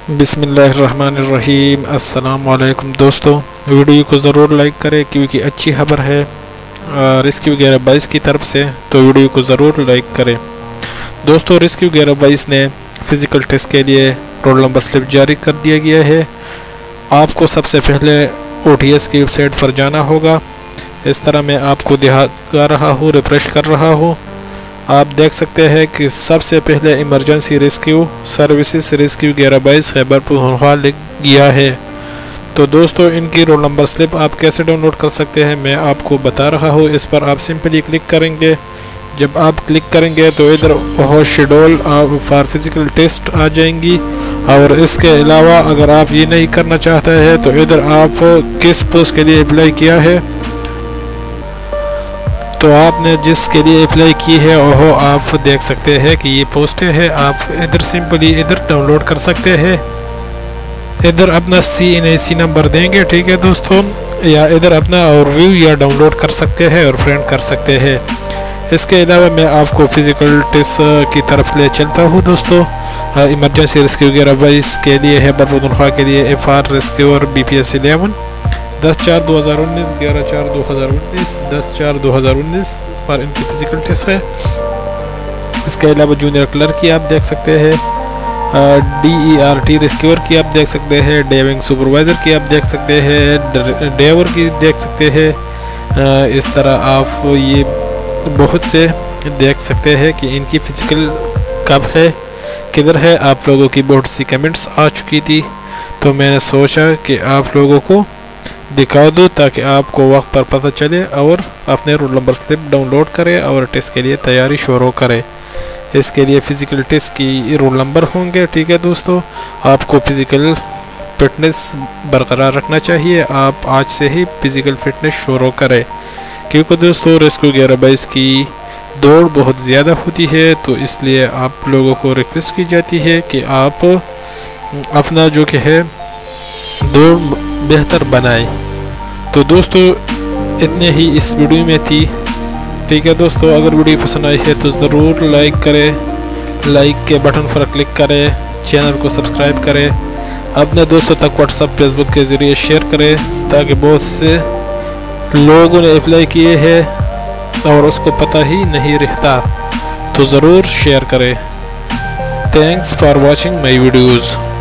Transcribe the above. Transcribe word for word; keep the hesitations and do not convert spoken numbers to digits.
बिस्मिल्लाहिर्रहमानिर्रहीम। अस्सलाम वालेकुम दोस्तों, वीडियो को ज़रूर लाइक करें क्योंकि अच्छी खबर है रेस्क्यू ग्यारह बाईस की तरफ से, तो वीडियो को ज़रूर लाइक करें। दोस्तों, रेस्क्यू ग्यारह बाईस ने फ़िज़िकल टेस्ट के लिए रोल नंबर स्लिप जारी कर दिया गया है। आपको सबसे पहले ओ टी एस की वेबसाइट पर जाना होगा। इस तरह मैं आपको दिखा रहा हूँ, रिफ्रेश कर रहा हूँ। आप देख सकते हैं कि सबसे पहले इमरजेंसी रेस्क्यू सर्विसेज रेस्क्यू ग्यारह बाईस खैबर पख्तूनख्वा लिख गया है। तो दोस्तों, इनकी रोल नंबर स्लिप आप कैसे डाउनलोड कर सकते हैं मैं आपको बता रहा हूँ। इस पर आप सिंपली क्लिक करेंगे। जब आप क्लिक करेंगे तो इधर वो शेड्यूल फॉर फिज़िकल टेस्ट आ जाएंगी। और इसके अलावा अगर आप ये नहीं करना चाहते हैं तो इधर आप किस पोस्ट के लिए अप्लाई किया है, तो आपने जिसके लिए अप्लाई की है वो आप देख सकते हैं कि ये पोस्ट है। आप इधर सिंपली इधर डाउनलोड कर सकते हैं। इधर अपना C N A C number देंगे, ठीक है दोस्तों, या इधर अपना और व्यू या डाउनलोड कर सकते हैं और प्रिंट कर सकते हैं। इसके अलावा मैं आपको फ़िज़िकल टेस्ट की तरफ ले चलता हूँ दोस्तों। इमरजेंसी रेस्क्यू ग्यारह बाईस के लिए है पख्तूनख्वा के लिए एफ आर रेस्क्यू और बी पी एस इलेवन दस चार दो हज़ार उन्नीस, ग्यारह चार दो हज़ार उन्नीस, दस चार दो हज़ार उन्नीस पर इनकी फिजिकल टेस्ट है। इसके अलावा जूनियर क्लर्क की आप देख सकते हैं, D E R T rescuer की आप देख सकते हैं, डेविंग सुपरवाइज़र की आप देख सकते हैं, ड्राइवर की देख सकते हैं। इस तरह आप ये बहुत से देख सकते हैं कि इनकी फ़िज़िकल कब है, किधर है। आप लोगों की बहुत सी कमेंट्स आ चुकी थी, तो मैंने सोचा कि आप लोगों को दिखा दो ताकि आपको वक्त पर पता चले और अपने रोल नंबर स्लिप डाउनलोड करें और टेस्ट के लिए तैयारी शुरू करें। इसके लिए फ़िज़िकल टेस्ट की रोल नंबर होंगे, ठीक है दोस्तों। आपको फ़िज़िकल फिटनेस बरकरार रखना चाहिए। आप आज से ही फ़िज़िकल फिटनेस शुरू करें क्योंकि दोस्तों रेस्क्यू ग्यारह बाईस की दौड़ बहुत ज़्यादा होती है, तो इसलिए आप लोगों को रिक्वेस्ट की जाती है कि आप अपना जो कि है दौड़ बेहतर बनाए। तो दोस्तों, इतने ही इस वीडियो में थी, ठीक है दोस्तों। अगर वीडियो पसंद आई है तो ज़रूर लाइक करें, लाइक के बटन पर क्लिक करें, चैनल को सब्सक्राइब करें, अपने दोस्तों तक व्हाट्सएप फेसबुक के ज़रिए शेयर करें ताकि बहुत से लोगों ने अप्लाई किए हैं और उसको पता ही नहीं रहता, तो ज़रूर शेयर करें। Thanks for watching my videos.